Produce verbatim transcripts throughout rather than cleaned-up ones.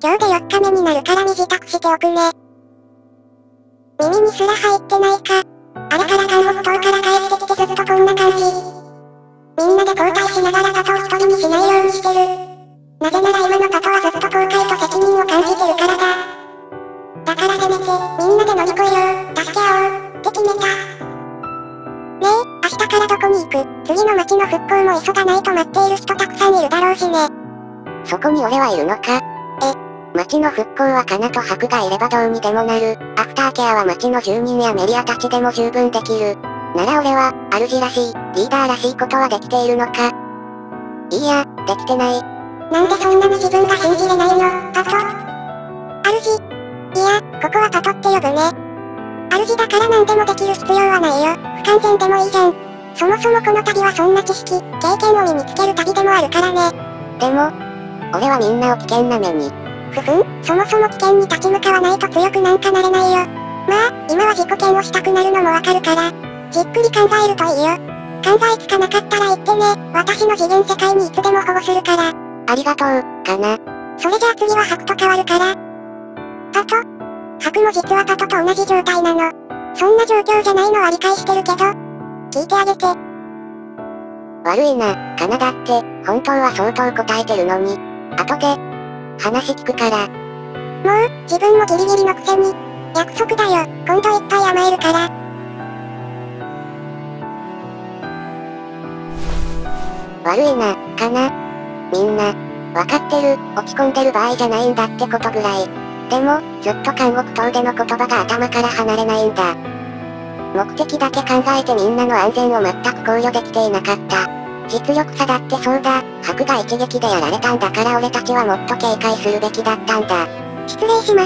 今日でよっかめになるから身支度しておくね。耳にすら入ってないか。あれから韓国島から帰ってきてずっとこんな感じ。みんなで交代しながらパトを一人にしないようにしてる。なぜなら今のパトはずっと後悔と責任を感じてるからだ。だからせめて、みんなで乗り越えよう、助け合おう、って決めた。ねえ、明日からどこに行く？次の町の復興も急がないと待っている人たくさんいるだろうしね。 そこに俺はいるのか？ え、 町の復興はカナとハクがいればどうにでもなる。アフターケアは町の住人やメリアたちでも十分できる。なら俺は、主らしい、リーダーらしいことはできているのか？いいや、できてない。 なんでそんなに自分が信じれないの、パト？主。いや、ここはパトって呼ぶね。主だから何でもできる必要はないよ。不完全でもいいじゃん。そもそもこの旅はそんな知識、経験を身につける旅でもあるからね。 でも、俺はみんなを危険な目に。 ふふん、そもそも危険に立ち向かわないと強くなんかなれないよ。まあ、今は自己嫌悪したくなるのもわかるから、じっくり考えるといいよ。考えつかなかったら言ってね。私の次元世界にいつでも保護するから。 ありがとう、かな。 それじゃあ次はハクと変わるから。パト？ハクも実はパトと同じ状態なの。そんな状況じゃないのは理解してるけど、聞いてあげて。 悪いな、カナだって、本当は相当答えてるのに。後で、話聞くから。 もう、自分もギリギリのくせに。約束だよ、今度いっぱい甘えるから。 悪いな、かな。みんな、わかってる、落ち込んでる場合じゃないんだってことぐらい。でも、ずっと監獄島での言葉が頭から離れないんだ。目的だけ考えてみんなの安全を全く考慮できていなかった。実力差だってそうだ、ハクが一撃でやられたんだから俺たちはもっと警戒するべきだったんだ。 失礼します。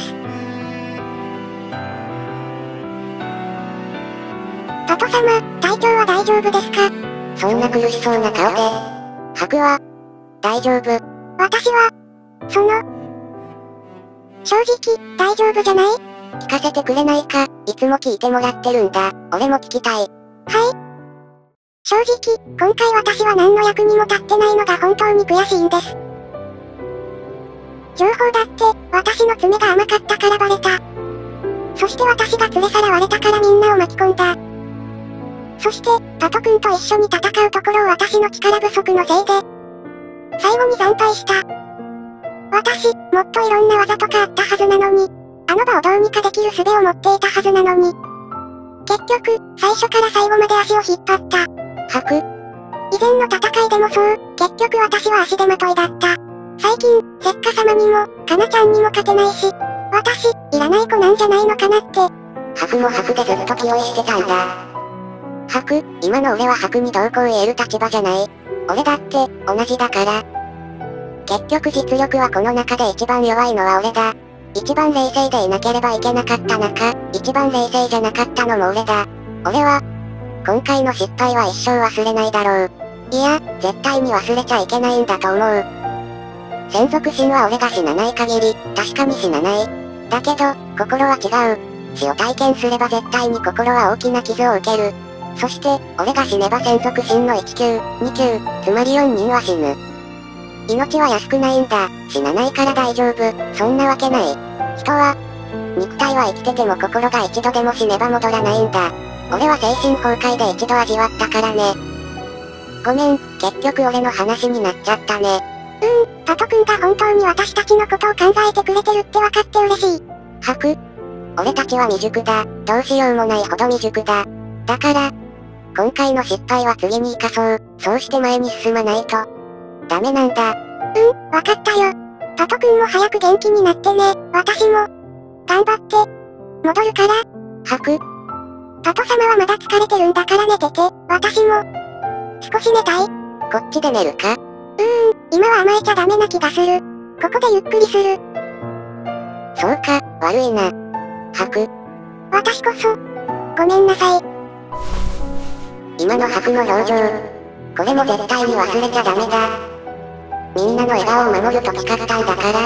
パト様、体調は大丈夫ですか？ そんな苦しそうな顔で。ハクは、大丈夫。 私は、その、正直、大丈夫じゃない？ 聞かせてくれないか、いつも聞いてもらってるんだ。俺も聞きたい。 はい。正直、今回私は何の役にも立ってないのが本当に悔しいんです。情報だって、私の爪が甘かったからバレた。そして私が連れさらわれたからみんなを巻き込んだ。そして、パト君と一緒に戦うところを私の力不足のせいで、最後に惨敗した。私、もっといろんな技とかあったはずなのに、あの場をどうにかできる術を持っていたはずなのに。結局、最初から最後まで足を引っ張った。 ハク？ 以前の戦いでもそう、結局私は足手まといだった。最近、せっか様にも、かなちゃんにも勝てないし、私、いらない子なんじゃないのかなって。 ハクもハクでずっと気負いしてたんだ。ハク、今の俺はハクにどうこう言える立場じゃない。俺だって、同じだから。結局実力はこの中で一番弱いのは俺だ。一番冷静でいなければいけなかった中、一番冷静じゃなかったのも俺だ。俺は、今回の失敗は一生忘れないだろう。いや、絶対に忘れちゃいけないんだと思う。専属神は俺が死なない限り、確かに死なない。だけど、心は違う。死を体験すれば絶対に心は大きな傷を受ける。そして、俺が死ねば専属神のいち級、に級、つまりよにんは死ぬ。命は安くないんだ。死なないから大丈夫。そんなわけない。人は、肉体は生きてても心が一度でも死ねば戻らないんだ。俺は精神崩壊で一度味わったからね。ごめん、結局俺の話になっちゃったね。 うーん、パト君が本当に私たちのことを考えてくれてるって分かって嬉しい。 ハク？俺たちは未熟だ。どうしようもないほど未熟だ。だから、今回の失敗は次に生かそう。そうして前に進まないと。ダメなんだ。 うん、わかったよ。パト君も早く元気になってね。私も、頑張って、戻るから。 ハク？ パト様はまだ疲れてるんだから寝てて。私も、少し寝たい。 こっちで寝るか？ うーん、今は甘えちゃダメな気がする。ここでゆっくりする。 そうか、悪いな。ハク。 私こそ、ごめんなさい。 今のハクの表情。これも絶対に忘れちゃダメだ。みんなの笑顔を守ると誓ったんだから。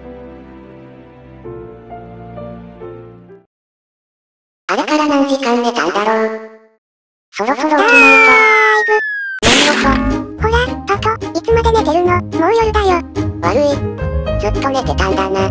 あれから何時間寝たんだろう。そろそろ起きないと。 だーいぶ。 何事？ ほら、パト、いつまで寝てるの？もう夜だよ。 悪い。 ずっと寝てたんだな。 うん、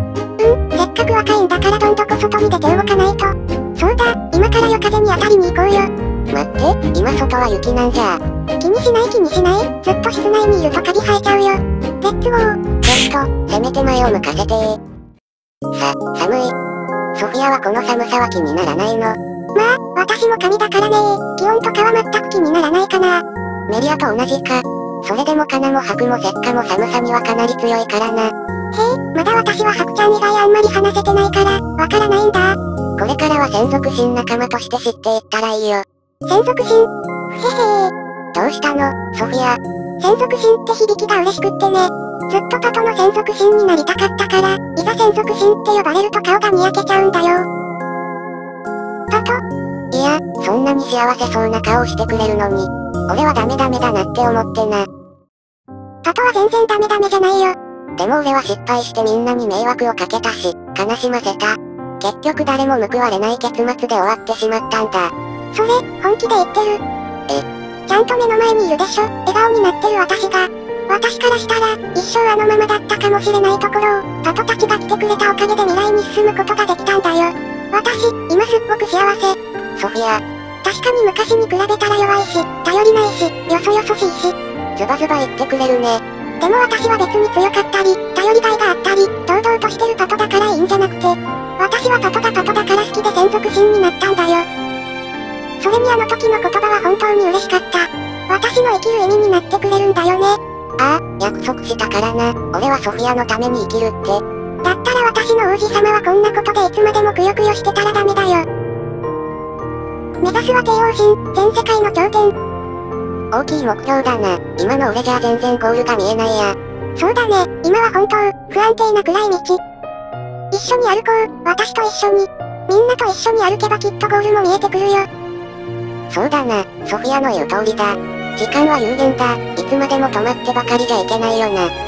せっかく若いんだからどんどこ外に出て動かないと。そうだ、今から夜風に当たりに行こうよ。 待って、今外は雪なんじゃ。 気にしない気にしない、ずっと室内にいるとカビ生えちゃうよ。レッツゴー。 ちょっと、せめて前を向かせてー。さ、寒い。ソフィアはこの寒さは気にならないの？ まあ、私も神だからねー。気温とかは全く気にならないかな。 メリアと同じか。それでもカナもハクもセッカも寒さにはかなり強いからな。 へえ、まだ私はハクちゃん以外あんまり話せてないから、わからないんだ。 これからは専属新仲間として知っていったらいいよ。 専属新？へへー。 どうしたの、ソフィア。 専属新って響きが嬉しくってね。ずっとパトの専属新になりたかったから、いざ専属新って呼ばれると顔がにやけちゃうんだよ。パト？ いや、そんなに幸せそうな顔をしてくれるのに、俺はダメダメだなって思ってな。 パトは全然ダメダメじゃないよ。 でも俺は失敗してみんなに迷惑をかけたし、悲しませた。結局誰も報われない結末で終わってしまったんだ。 それ、本気で言ってる？ え？ ちゃんと目の前にいるでしょ、笑顔になってる私が。私からしたら、一生あのままだったかもしれないところを、パトたちが来てくれたおかげで未来に進むことができたんだよ。私、今すっごく幸せ。 ソフィア。 確かに昔に比べたら弱いし、頼りないし、よそよそしいし。 ズバズバ言ってくれるね。 でも私は別に強かったり、頼りがいがあったり、堂々としてるパトだからいいんじゃなくて、私はパトがパトだから好きで専属新になったんだよ。それにあの時の言葉は本当に嬉しかった。私の生きる意味になってくれるんだよね。 ああ、約束したからな。俺はソフィアのために生きるって。 だったら私の王子様はこんなことでいつまでもくよくよしてたらダメだよ。目指すは帝王神、全世界の頂点。 大きい目標だな。今の俺じゃ全然ゴールが見えないや。 そうだね、今は本当、不安定な暗い道。一緒に歩こう、私と一緒に。みんなと一緒に歩けばきっとゴールも見えてくるよ。 そうだな、ソフィアの言う通りだ。時間は有限だ。いつまでも止まってばかりじゃいけないよな。 うん、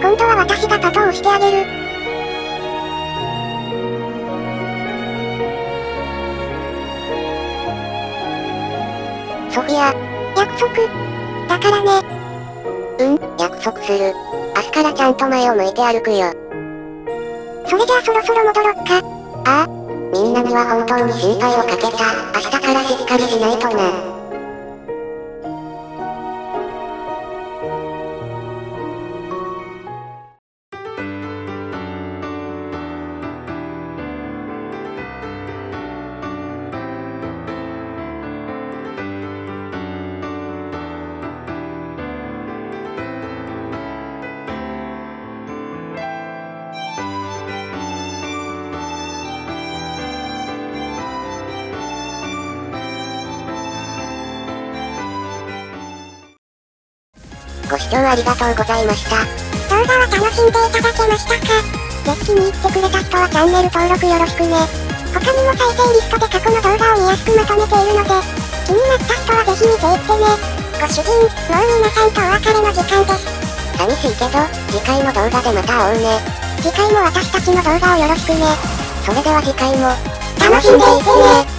今度は私がパトを押してあげる。 ソフィア。 約束。だからね。 うん、約束する。明日からちゃんと前を向いて歩くよ。 それじゃあそろそろ戻ろっか。 ああ。みんなには本当に心配をかけた。明日からしっかりしないとな。ご視聴ありがとうございました。 動画は楽しんでいただけましたか？ぜひ気に入ってくれた人はチャンネル登録よろしくね。他にも再生リストで過去の動画を見やすくまとめているので、気になった人はぜひ見ていってね。ご主人、もう皆さんとお別れの時間です。 寂しいけど、次回の動画でまた会おうね。 次回も私たちの動画をよろしくね。 それでは次回も、 楽しんでいってね。